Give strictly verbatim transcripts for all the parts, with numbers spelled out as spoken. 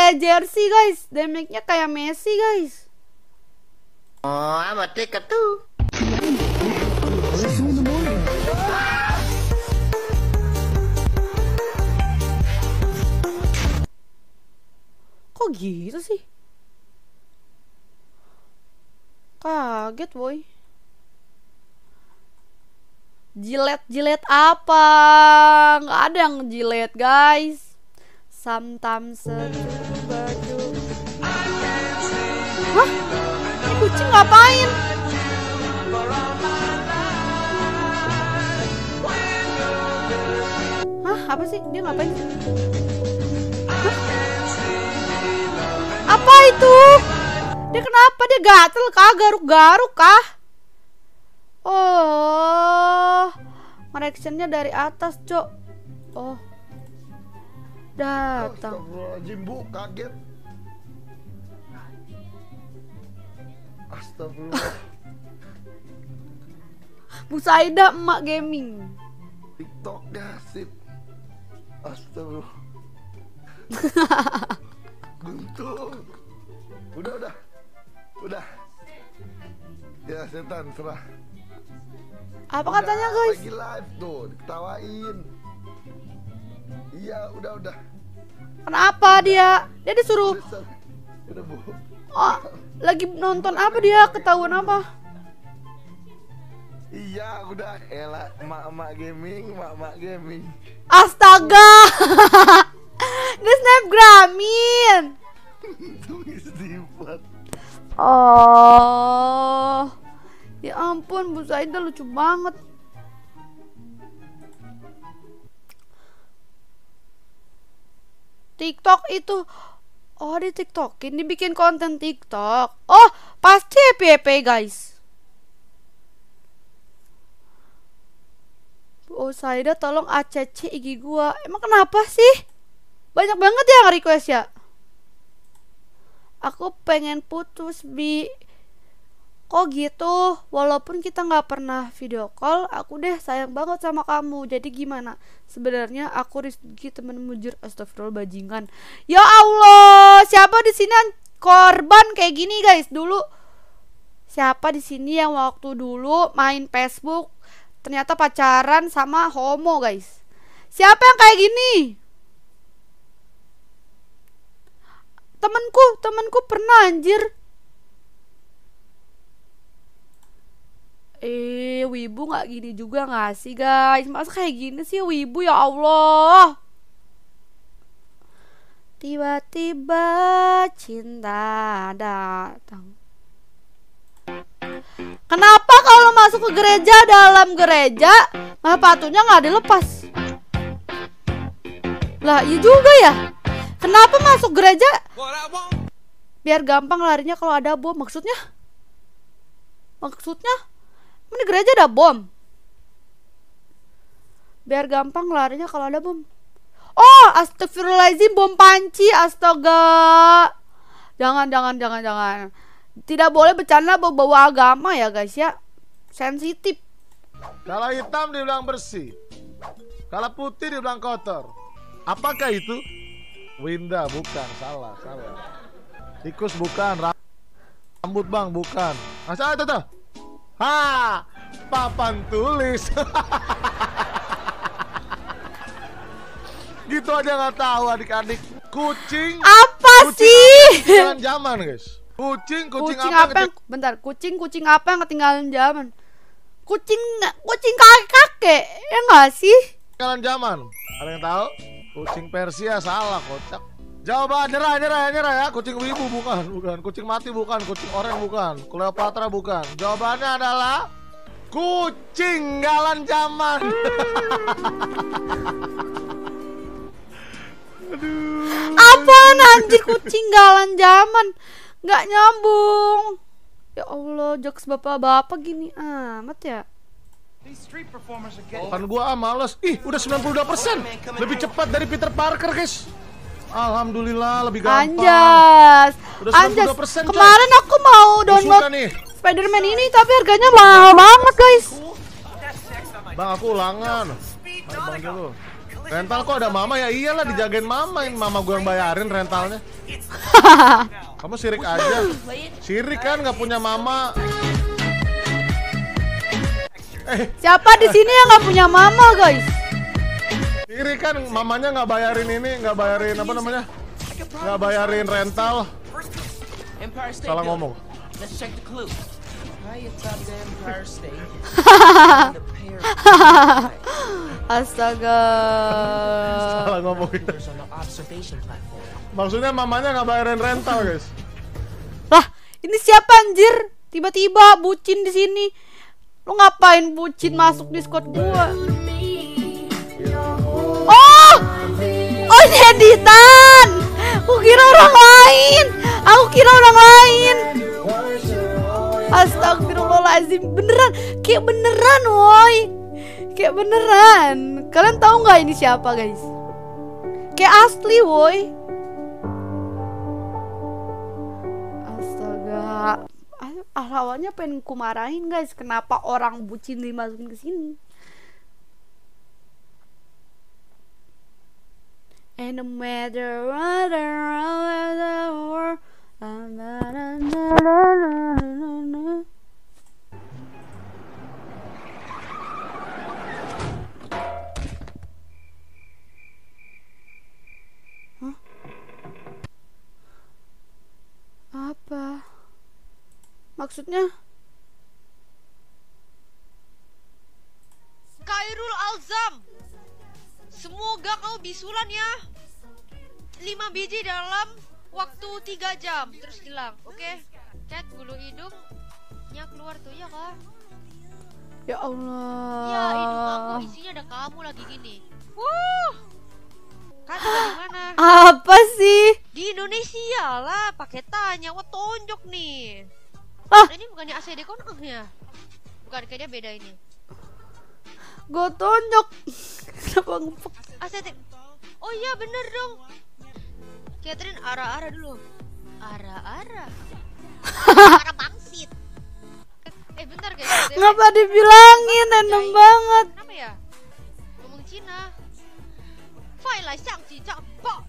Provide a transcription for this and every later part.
kayak jersey guys. Damage-nya kayak Messi guys. Oh, amat tiket tuh. Kok gitu sih? Kaget boy. Jilet-jilet apa? Nggak ada yang jilet guys. Sometimes baju. Hah? Ini kucing ngapain? Hah? Apa sih? Dia ngapain? Hah? Apa itu? Dia kenapa? Dia gatel kah? Garuk-garuk kah? Oh, reactionnya dari atas, Cok. Oh, datang. Astagfirullahaladzim, Bu, kaget. Astagfirullah. Bu Saida, emak gaming. TikTok gasip. Astagfirullah. Guntur. Udah, udah. Udah. Ya, setan, serah. Apa Udah, katanya guys? lagi live tuh, diketawain. Iya, udah, udah. Kenapa dia? Dia disuruh. Udah, udah, Bu. Oh, lagi nonton apa dia? Ketahuan apa? Iya, udah. Elah, emak-emak gaming, emak-emak gaming. Astaga. Dia snapgramin. Itu istighfar. Oh, ya ampun, Bu Saida lucu banget. TikTok itu, oh di TikTokin, dibikin konten TikTok. Oh, pasti P P guys. Bu Saida tolong A C C I G gua. Emang kenapa sih? Banyak banget ya request ya. Aku pengen putus Bi. Kok gitu? Walaupun kita nggak pernah video call, aku deh sayang banget sama kamu. Jadi gimana? Sebenarnya aku Rizky temen mujur. Astagfirullah bajingan. Ya Allah, siapa di sini yang korban kayak gini guys? Dulu siapa di sini yang waktu dulu main Facebook ternyata pacaran sama homo guys? Siapa yang kayak gini? Temenku, temenku pernah anjir. Eh, wibu gak gini juga gak sih guys? Masa kayak gini sih wibu, ya Allah. Tiba-tiba cinta datang. Kenapa kalau masuk ke gereja, dalam gereja malah patunya gak dilepas? Lah iya juga ya. Kenapa masuk gereja biar gampang larinya kalau ada bom? Maksudnya? Maksudnya? Mana gereja ada bom? Biar gampang larinya kalau ada bom. Oh, astagfirullahaladzim, bom panci, astaga. Jangan, jangan, jangan, jangan. Tidak boleh bercanda bawa-bawa agama ya guys ya. Sensitif. Kalau hitam dibilang bersih, kalau putih dibilang kotor. Apakah itu? Winda bukan, salah, salah. Tikus bukan, rambut bang bukan. Masa itu tuh? Ha, papan tulis. Gitu aja nggak tahu adik-adik. Kucing. Apa kucing sih? Apa ketinggalan zaman guys. Kucing, kucing, Kucing apa? apa yang, bentar, kucing kucing apa yang ketinggalan zaman? Kucing kucing kakek-kakek ya nggak sih? Ketinggalan zaman. Ada yang tahu? Kucing Persia, salah, kocak. Jawaban nyerah, nyerah, nyerah ya. Kucing wibu bukan, bukan. Kucing mati bukan, kucing oranye bukan, Cleopatra bukan. Jawabannya adalah kucing galan zaman. Aduh. Apaan anjir kucing galan zaman? Nggak nyambung. Ya Allah, jokes bapak-bapak gini amat ya. Kan gua ah, males. Ih, udah sembilan puluh dua persen. Lebih cepat dari Peter Parker, guys. Alhamdulillah, lebih gampang. Anjas. Udah Anjas. sembilan puluh dua persen, coy. Kemarin aku mau download Spider-Man ini tapi harganya mahal banget, guys. Bang, aku ulangan. Ayo, bang dulu. Rental kok ada mama ya? Iyalah dijagain mama, ini mama gue yang bayarin rentalnya. Kamu sirik aja. Sirik kan nggak punya mama. Eh, Siapa di sini yang nggak punya mama, guys? sirik kan mamanya nggak bayarin ini, nggak bayarin apa namanya? Nggak bayarin rental. Empire State Salah Building. ngomong. Let's check the clue. Right atop the Empire State. The pair of Astaga. Salah ngomong. on the observation platform. Maksudnya mamanya nggak bayarin rental, guys. Lah, ini siapa anjir? Tiba-tiba bucin di sini. Lu ngapain bucin masuk di squad gua? Oh! Oh, ini editan. Aku kira orang lain. Aku kira orang lain. Astagfirullahaladzim. Beneran, kayak beneran, woi. Kayak beneran. Kalian tahu nggak ini siapa, guys? Kayak asli, woi. Astaga. Ah, awalnya pengen ku marahin, guys. Kenapa orang bucin dimasukin ke sini? And no matter what around the world. Hah? Apa? Maksudnya? Khairul Alzam, semoga kau bisulan ya. Lima biji dalam waktu tiga jam terus hilang. Oke, okay? Cat bulu hidungnya keluar tuh ya kak. Ya Allah. Ya hidung aku isinya ada kamu lagi gini. Wuh. Kan di mana? Apa sih? Di Indonesia lah. Pakai tanya, wah tonjok nih. Ah. Nah, ini bukannya A C D kon ya? Bukan, kayaknya beda ini. Gue tonjok. Kenapa ngepek? A C D. Oh iya bener dong. Catherine ara-ara dulu. Ara-ara. Ara bangsit. Eh bentar guys. Ngapa dibilangin random banget? Kenapa ya? Ngomong Cina. Fai lai xiang ji zhang bo.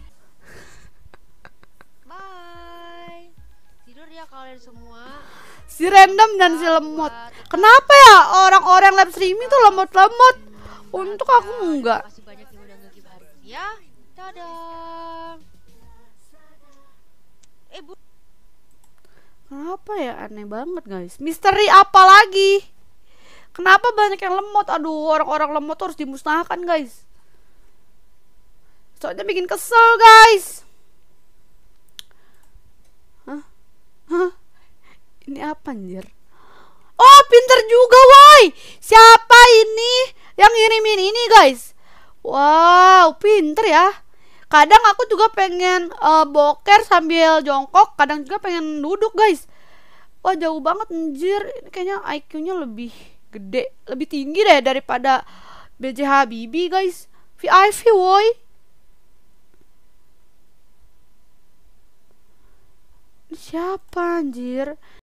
Bye. Tidur ya kalian semua. Si random dan si lemot. Kenapa ya orang-orang live streaming tuh lemot-lemot? Untuk aku enggak. Makasih banyak yang udah nge-give hari ini ya. Dadah. Eh bu. Kenapa ya, aneh banget guys. Misteri apa lagi? Kenapa banyak yang lemot? Aduh, orang-orang lemot tuh harus dimusnahkan guys. Soalnya bikin kesel guys. Hah? Hah? Ini apa anjir? Oh, pinter juga woi. Siapa ini yang ngirimin ini guys? Wow, pinter ya. Kadang aku juga pengen uh, boker sambil jongkok, kadang juga pengen duduk guys. Wah, jauh banget anjir. Ini kayaknya I Q-nya lebih gede, lebih tinggi deh daripada B J Habibie guys. V I P woi. Siapa anjir?